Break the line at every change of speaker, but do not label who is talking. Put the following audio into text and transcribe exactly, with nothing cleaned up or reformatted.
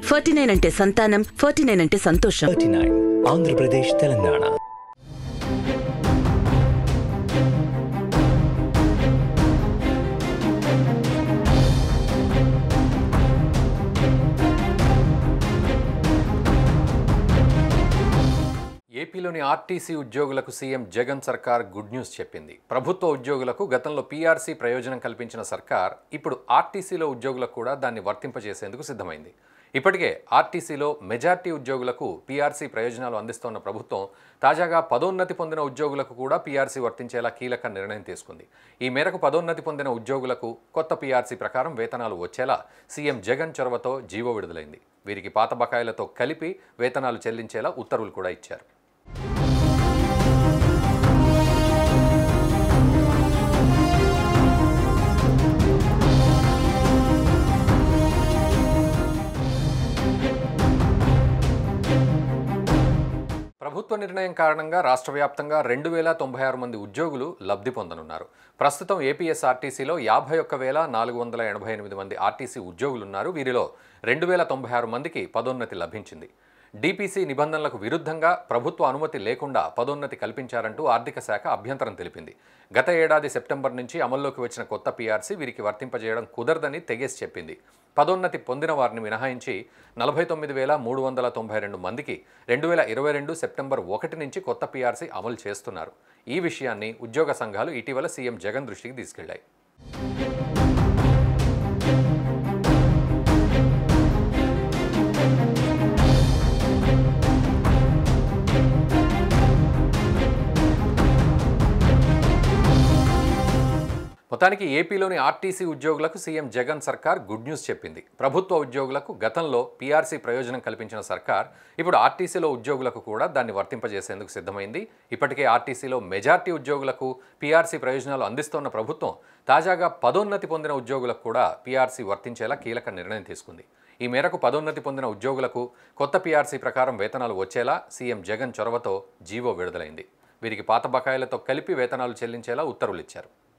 Forty nine అంటే సంతానం, forty nine అంటే సంతోషం.
Forty nine Andhra Pradesh, Telangana.
ఏపీలోని ఆర్టీసీ ఉద్యోగులకు సీఎం జగన్ సర్కార్ గుడ్ న్యూస్ చెప్పింది. ప్రభుత్వ ఉద్యోగులకు గతంలో పీఆర్సీ ప్రయోజనం కల్పించిన సర్కార్ ఇప్పుడు ఆర్టీసీలో ఉద్యోగులకు కూడా దాన్ని వర్తింపజేసేందుకు సిద్ధమైంది. ఇప్పటికే ఆర్టీసీలో మెజార్టీ ఉద్యోగులకు పీఆర్సీ ప్రయోజనాలు అందిస్తోన్న ప్రభుత్వం తాజాగా పదోన్నతి పొందిన ఉద్యోగులకు కూడా పీఆర్సీ వర్తించేలా కీలక నిర్ణయం తీసుకుంది. ఈ మేరకు పదోన్నతి పొందిన ఉద్యోగులకు కొత్త పీఆర్సీ ప్రకారం వేతనాలు వచ్చేలా సీఎం జగన్ చొరవతో జీవో విడుదలైంది. వీరికి పాత బకాయిలతో కలిపి వేతనాలు చెల్లించేలా ఉత్తర్వులు కూడా ఇచ్చారు. ప్రభుత్వ నిర్ణయం కారణంగా రాష్ట్ర వ్యాప్తంగా రెండు వేల తొంభై ఆరు మంది ఉద్యోగులు లబ్ధి పొందనున్నారు. ప్రస్తుతం ఏపీఎస్ఆర్టీసీలో యాభై ఒక్క వేల నాలుగు వందల ఎనభై ఎనిమిది మంది ఆర్టీసీ ఉద్యోగులున్నారు. వీరిలో రెండు వేల తొంభై ఆరు మందికి పదోన్నతి లభించింది. డీపీసీ నిబంధనలకు విరుద్ధంగా ప్రభుత్వ అనుమతి లేకుండా పదోన్నతి కల్పించారంటూ ఆర్థిక శాఖ అభ్యంతరం తెలిపింది. గత ఏడాది సెప్టెంబర్ నుంచి అమల్లోకి వచ్చిన కొత్త పీఆర్సీ వీరికి వర్తింపజేయడం కుదరదని తెగేసి చెప్పింది. పదోన్నతి పొందిన వారిని మినహాయించి నలభై తొమ్మిది వేల మూడు వందల తొంభై రెండు మందికి రెండు వేల ఇరవై రెండు సెప్టెంబర్ ఒకటి నుంచి కొత్త పీఆర్సీ అమలు చేస్తున్నారు. ఈ విషయాన్ని ఉద్యోగ సంఘాలు ఇటీవల సీఎం జగన్ దృష్టికి తీసుకెళ్లాయి. మొత్తానికి ఏపీలోని ఆర్టీసీ ఉద్యోగులకు సీఎం జగన్ సర్కార్ గుడ్ న్యూస్ చెప్పింది. ప్రభుత్వ ఉద్యోగులకు గతంలో పీఆర్సీ ప్రయోజనం కల్పించిన సర్కార్ ఇప్పుడు ఆర్టీసీలో ఉద్యోగులకు కూడా దాన్ని వర్తింపజేసేందుకు సిద్ధమైంది. ఇప్పటికే ఆర్టీసీలో మెజార్టీ ఉద్యోగులకు పీఆర్సీ ప్రయోజనాలు అందిస్తోన్న ప్రభుత్వం తాజాగా పదోన్నతి పొందిన ఉద్యోగులకు కూడా పీఆర్సీ వర్తించేలా కీలక నిర్ణయం తీసుకుంది. ఈ మేరకు పదోన్నతి పొందిన ఉద్యోగులకు కొత్త పీఆర్సీ ప్రకారం వేతనాలు వచ్చేలా సీఎం జగన్ చొరవతో జీవో విడుదలైంది. వీరికి పాత బకాయిలతో కలిపి వేతనాలు చెల్లించేలా ఉత్తర్వులు ఇచ్చారు.